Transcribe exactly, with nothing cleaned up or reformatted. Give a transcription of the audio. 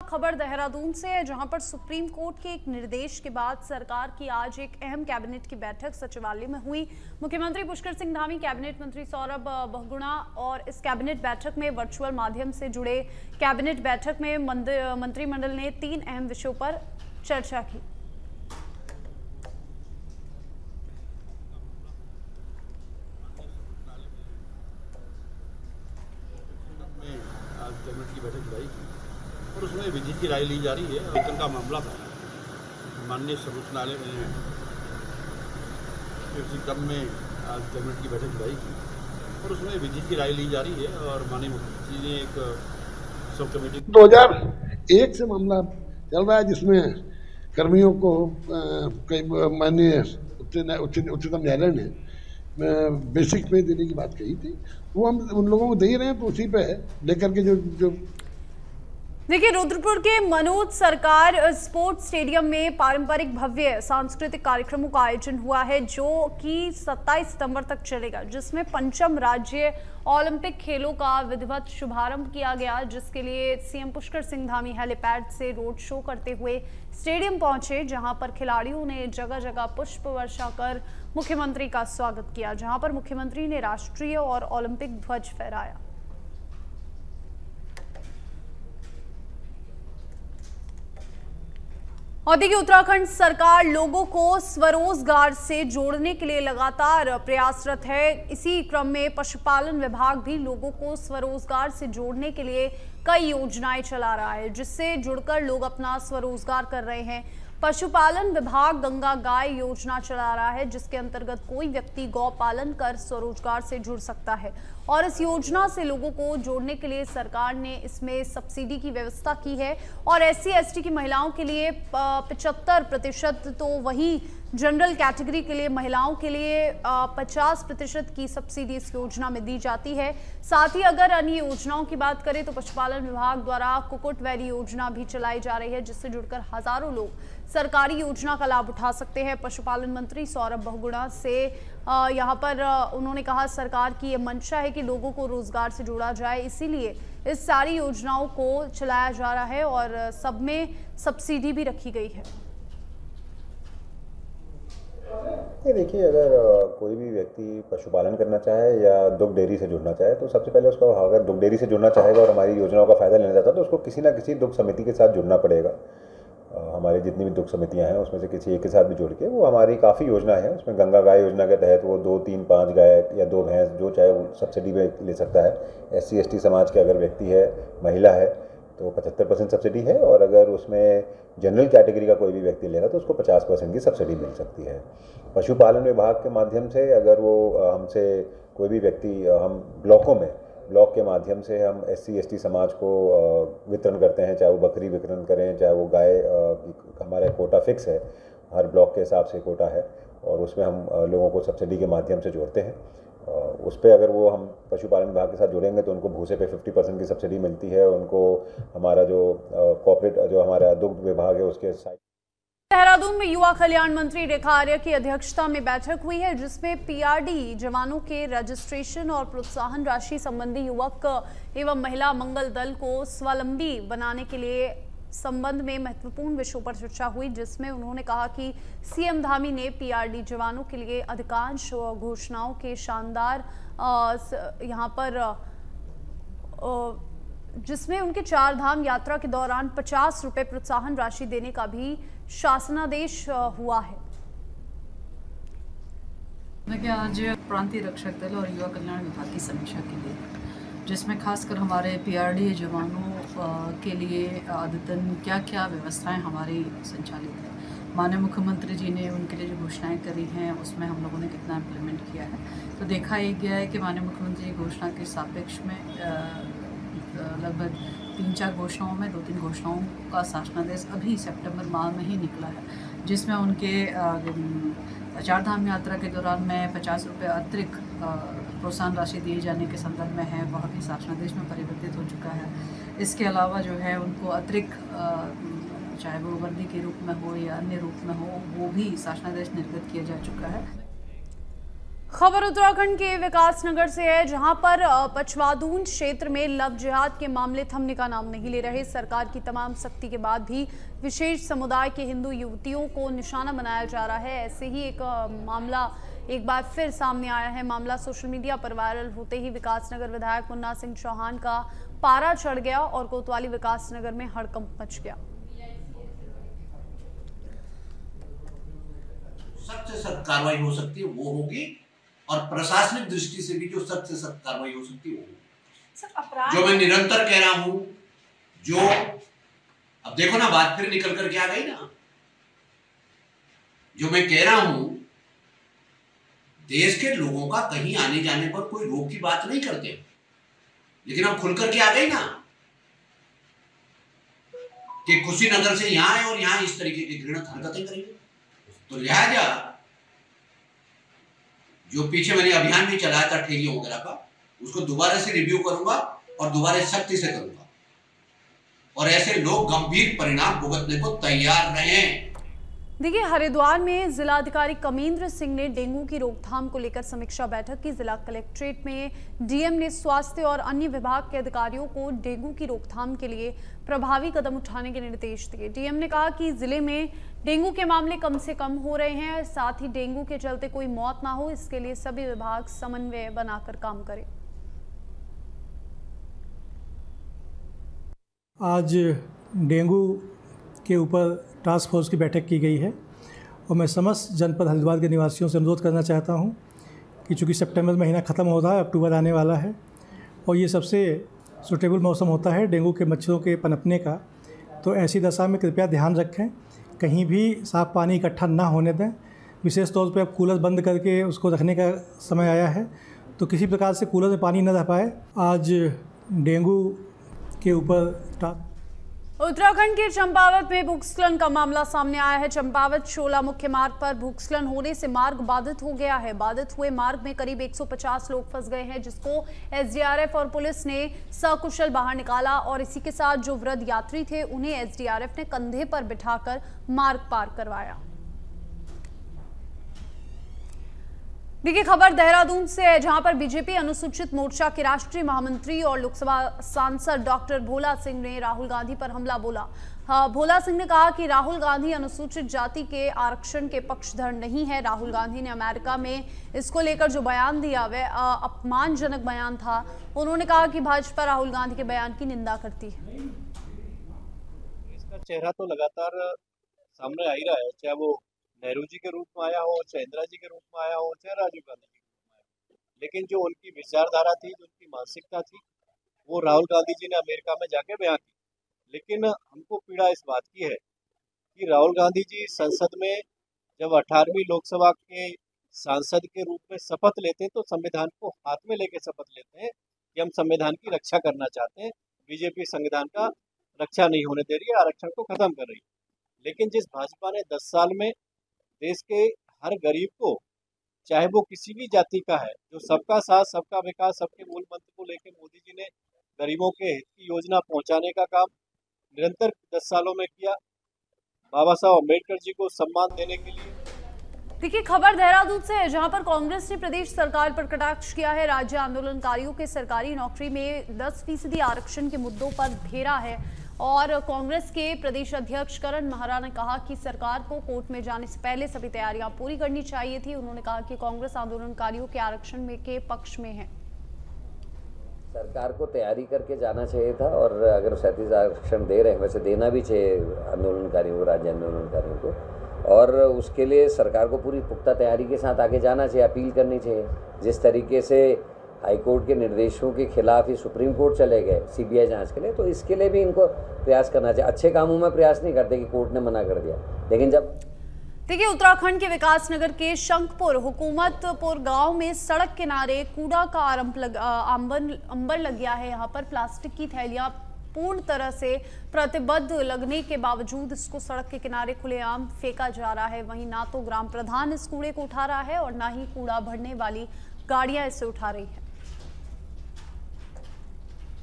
खबर देहरादून से है, जहां पर सुप्रीम कोर्ट के एक निर्देश के बाद सरकार की आज एक अहम कैबिनेट की बैठक सचिवालय में हुई। मुख्यमंत्री पुष्कर सिंह धामी, कैबिनेट मंत्री सौरभ बहुगुणा और इस कैबिनेट बैठक में वर्चुअल माध्यम से जुड़े। कैबिनेट बैठक में मंत्रिमंडल ने तीन अहम विषयों पर चर्चा की। कैबिनेट की बैठक बुलाई थी और उसमें विधि की राय ली जा रही है। वेतन का मामला था, माननीय सर्वोच्च न्यायालय में इसी क्रम में आज कैबिनेट की बैठक बुलाई थी और उसमें विधि की राय ली जा रही है और माननीय मुख्यमंत्री ने एक सब कमेटी दो हज़ार एक से मामला चल रहा है, जिसमें कर्मियों को कई माननीय उच्चतम न्यायालय ने बेसिक पे देने की बात कही थी, वो हम उन लोगों को दे रहे हैं। तो उसी पे लेकर के जो जो देखिए, रुद्रपुर के मनोज सरकार स्पोर्ट्स स्टेडियम में पारंपरिक भव्य सांस्कृतिक कार्यक्रमों का आयोजन हुआ है, जो कि सत्ताईस सितंबर तक चलेगा, जिसमें पंचम राज्य ओलंपिक खेलों का विधिवत शुभारंभ किया गया, जिसके लिए सीएम पुष्कर सिंह धामी हेलीपैड से रोड शो करते हुए स्टेडियम पहुंचे, जहां पर खिलाड़ियों ने जगह जगह पुष्प वर्षा कर मुख्यमंत्री का स्वागत किया, जहां पर मुख्यमंत्री ने राष्ट्रीय और ओलंपिक ध्वज फहराया। और देखिए, उत्तराखंड सरकार लोगों को स्वरोजगार से जोड़ने के लिए लगातार प्रयासरत है। इसी क्रम में पशुपालन विभाग भी लोगों को स्वरोजगार से जोड़ने के लिए कई योजनाएं चला रहा है, जिससे जुड़कर लोग अपना स्वरोजगार कर रहे हैं। पशुपालन विभाग गंगा गाय योजना चला रहा है, जिसके अंतर्गत कोई व्यक्ति गौ पालन कर स्वरोजगार से जुड़ सकता है और इस योजना से लोगों को जोड़ने के लिए सरकार ने इसमें सब्सिडी की व्यवस्था की है और एस सी एस टी की महिलाओं के लिए पचहत्तर प्रतिशत, तो वहीं जनरल कैटेगरी के लिए महिलाओं के लिए पचास प्रतिशत की सब्सिडी इस योजना में दी जाती है। साथ ही अगर अन्य योजनाओं की बात करें तो पशुपालन विभाग द्वारा कुक्कुट वैली योजना भी चलाई जा रही है, जिससे जुड़कर हजारों लोग सरकारी योजना का लाभ उठा सकते हैं। पशुपालन मंत्री सौरभ बहुगुणा से यहाँ पर उन्होंने कहा, सरकार की ये मंशा है कि लोगों को रोजगार से जोड़ा जाए, इसीलिए इस सारी योजनाओं को चलाया जा रहा है और सब में सब्सिडी भी रखी गई है। ये देखिए, अगर कोई भी व्यक्ति पशुपालन करना चाहे या दुग्ध डेयरी से जुड़ना चाहे तो सबसे पहले उसको, अगर दुग्ध डेयरी से जुड़ना चाहेगा और हमारी योजनाओं का फ़ायदा लेना चाहता है तो उसको किसी ना किसी दुग्ध समिति के साथ जुड़ना पड़ेगा। हमारी जितनी भी दुग्ध समितियां हैं उसमें से किसी एक के साथ भी जुड़ के, वो हमारी काफ़ी योजना है, उसमें गंगा गाय योजना के तहत वो दो तीन पाँच गाय या दो भैंस जो चाहे वो सब्सिडी में ले सकता है। एस सी एस टी समाज के अगर व्यक्ति है, महिला है तो पचहत्तर परसेंट सब्सिडी है और अगर उसमें जनरल कैटेगरी का कोई भी व्यक्ति लेगा तो उसको पचास परसेंट की सब्सिडी मिल सकती है। पशुपालन विभाग के माध्यम से अगर वो हमसे कोई भी व्यक्ति, हम ब्लॉकों में ब्लॉक के माध्यम से हम एस सी एस टी समाज को वितरण करते हैं, चाहे वो बकरी वितरण करें, चाहे वो गाय, हमारा कोटा फिक्स है, हर ब्लॉक के हिसाब से कोटा है और उसमें हम लोगों को सब्सिडी के माध्यम से जोड़ते हैं। उस पर अगर वो हम पशुपालन विभाग के साथ जुड़ेंगे तो उनको भूसे पे पचास परसेंट की सब्सिडी मिलती है। उनको हमारा जो कॉर्पोरेट, जो हमारा दुग्ध विभाग है उसके साइड। देहरादून में युवा कल्याण मंत्री रेखा आर्या की अध्यक्षता में बैठक हुई है, जिसमें पी आर डी जवानों के रजिस्ट्रेशन और प्रोत्साहन राशि संबंधी युवक एवं महिला मंगल दल को स्वावलंबी बनाने के लिए संबंध में महत्वपूर्ण विषयों पर चर्चा हुई, जिसमें उन्होंने कहा कि सीएम धामी ने पी आर डी जवानों के लिए अधिकांश घोषणाओं के शानदार यहाँ पर, जिसमें उनके चार धाम यात्रा के दौरान पचास रुपए प्रोत्साहन राशि देने का भी शासनादेश हुआ है। देखिए, आज प्रांतीय रक्षक दल और युवा कल्याण विभाग की समीक्षा के लिए, जिसमें खासकर हमारे पी आर डी जवानों के लिए अद्यतन क्या क्या व्यवस्थाएं हमारी संचालित है, माननीय मुख्यमंत्री जी ने उनके लिए जो घोषणाएं करी हैं उसमें हम लोगों ने कितना इम्प्लीमेंट किया है। तो देखा ही गया है कि माननीय मुख्यमंत्री जी घोषणा के सापेक्ष में लगभग तीन चार घोषणाओं में दो तीन घोषणाओं का शासनादेश अभी सितंबर माह में ही निकला है, जिसमें उनके चार धाम यात्रा के दौरान में पचास रुपये अतिरिक्त प्रोत्साहन राशि दिए जाने के संदर्भ में है, वह भी शासनादेश में परिवर्तित हो चुका है। इसके अलावा जो है उनको अतिरिक्त, चाहे वो वर्दी के रूप में हो या अन्य रूप में हो, वो भी शासनादेश निर्गत किया जा चुका है। खबर उत्तराखंड के विकासनगर से है, जहां पर पचवादून क्षेत्र में लव जिहाद के मामले थमने का नाम नहीं ले रहे। सरकार की तमाम सख्ती के बाद भी विशेष समुदाय के हिंदू युवतियों को निशाना बनाया जा रहा है। ऐसे ही एक मामला एक बार फिर सामने आया है। मामला सोशल मीडिया पर वायरल होते ही विकासनगर विधायक मुन्ना सिंह चौहान का पारा चढ़ गया और कोतवाली विकासनगर में हड़कंप मच गया। सख्त से सख्त कार्रवाई हो सकती है वो होगी, और प्रशासनिक दृष्टि से भी जो सख्त से सख्त कार्रवाई हो सकती है वो। जो मैं निरंतर कह रहा हूं, जो अब देखो ना बात फिर निकल कर के आ गई ना, जो मैं कह रहा हूं देश के लोगों का कहीं आने जाने पर कोई रोक की बात नहीं करते, लेकिन अब खुल कर के आ गई ना कि कुशीनगर से यहां है और यहां इस तरीके की घृणित हरकतें करेंगे। तो लिहाजा जो पीछे मैंने अभियान भी चलाया था ठेलियों वगैरह का, उसको दोबारा से रिव्यू करूंगा और दोबारा सख्ती से करूंगा, और ऐसे लोग गंभीर परिणाम भुगतने को तैयार रहें। देखिए, हरिद्वार में जिलाधिकारी कमेंद्र सिंह ने डेंगू की रोकथाम को लेकर समीक्षा बैठक की। जिला कलेक्ट्रेट में डीएम ने स्वास्थ्य और अन्य विभाग के अधिकारियों को डेंगू की रोकथाम के लिए प्रभावी कदम उठाने के निर्देश दिए। डीएम ने कहा कि जिले में डेंगू के मामले कम से कम हो रहे हैं, साथ ही डेंगू के चलते कोई मौत ना हो, इसके लिए सभी विभाग समन्वय बनाकर काम करें। आज डेंगू के ऊपर टास्क फोर्स की बैठक की गई है और मैं समस्त जनपद हरिद्वार के निवासियों से अनुरोध करना चाहता हूं कि चूँकि सितंबर महीना ख़त्म हो रहा है, अक्टूबर आने वाला है और ये सबसे सूटेबल मौसम होता है डेंगू के मच्छरों के पनपने का, तो ऐसी दशा में कृपया ध्यान रखें, कहीं भी साफ पानी इकट्ठा ना होने दें। विशेष तौर पर अब कूलर बंद करके उसको रखने का समय आया है, तो किसी प्रकार से कूलर में पानी न रह पाए। आज डेंगू के ऊपर टास्क उत्तराखंड के चंपावत में भूस्खलन का मामला सामने आया है। चंपावत शोला मुख्य मार्ग पर भूस्खलन होने से मार्ग बाधित हो गया है। बाधित हुए मार्ग में करीब एक सौ पचास लोग फंस गए हैं, जिसको एसडीआरएफ और पुलिस ने सकुशल बाहर निकाला, और इसी के साथ जो वृद्ध यात्री थे उन्हें एसडीआरएफ ने कंधे पर बिठाकर मार्ग पार करवाया। देखिए, खबर देहरादून से है, जहां पर बीजेपी अनुसूचित मोर्चा के राष्ट्रीय महामंत्री और लोकसभा सांसद डॉक्टर भोला सिंह ने राहुल गांधी पर हमला बोला। हाँ, भोला सिंह ने कहा कि राहुल गांधी अनुसूचित जाति के आरक्षण के पक्षधर नहीं है। राहुल गांधी ने अमेरिका में इसको लेकर जो बयान दिया वह अपमानजनक बयान था। उन्होंने कहा कि भाजपा राहुल गांधी के बयान की निंदा करती है। इसका चेहरा तो लगातार सामने आ ही रहा है, चाहे वो नेहरू जी के रूप में आया हो, चाहे इंदिरा जी के रूप में आया हो, चाहे राजीव गांधी के रूप में आया हो, लेकिन जो उनकी विचारधारा थी, जो उनकी मानसिकता थी, वो राहुल गांधी जी ने अमेरिका में जाके बयान की। लेकिन हमको पीड़ा इस बात की है कि राहुल गांधी जी संसद में जब अठारहवीं लोकसभा के सांसद के रूप में शपथ लेते हैं तो संविधान को हाथ में लेके शपथ लेते हैं कि हम संविधान की रक्षा करना चाहते हैं। बीजेपी संविधान का रक्षा नहीं होने दे रही है, आरक्षण को खत्म कर रही है। लेकिन जिस भाजपा ने दस साल में देश के हर गरीब को, चाहे वो किसी भी जाति का है, जो सबका साथ सबका विकास सबके मूल मंत्र को लेकर मोदी जी ने गरीबों के हित की योजना पहुंचाने का काम निरंतर दस सालों में किया। बाबा साहब अम्बेडकर जी को सम्मान देने के लिए। देखिए, खबर देहरादून से है, जहां पर कांग्रेस ने प्रदेश सरकार पर कटाक्ष किया है। राज्य आंदोलनकारियों के सरकारी नौकरी में दस फीसदी आरक्षण के मुद्दों पर घेरा है, और कांग्रेस के प्रदेश अध्यक्ष करण महरा ने कहा कि सरकार को कोर्ट में जाने से पहले सभी तैयारियां पूरी करनी चाहिए थी। उन्होंने कहा कि कांग्रेस आंदोलनकारियों के आरक्षण में के पक्ष में है। सरकार को तैयारी करके जाना चाहिए था, और अगर सैंतीस आरक्षण दे रहे हैं वैसे देना भी चाहिए आंदोलनकारियों को, राज्य आंदोलनकारियों को, और उसके लिए सरकार को पूरी पुख्ता तैयारी के साथ आगे जाना चाहिए, अपील करनी चाहिए। जिस तरीके से हाईकोर्ट के निर्देशों के खिलाफ ही सुप्रीम कोर्ट चले गए सीबीआई जांच के लिए, तो इसके लिए भी इनको प्रयास करना चाहिए। अच्छे कामों में प्रयास नहीं करते कि कोर्ट ने मना कर दिया, लेकिन जब देखिए, उत्तराखंड के विकासनगर के शंखपुर हुकूमतपुर गांव में सड़क किनारे कूड़ा का आरंभ लग, अंबर लग गया है। यहां पर प्लास्टिक की थैलियां पूर्ण तरह से प्रतिबद्ध लगने के बावजूद इसको सड़क के किनारे खुलेआम फेंका जा रहा है। वहीं ना तो ग्राम प्रधान इस कूड़े को उठा रहा है और ना ही कूड़ा भरने वाली गाड़ियां इसे उठा रही है।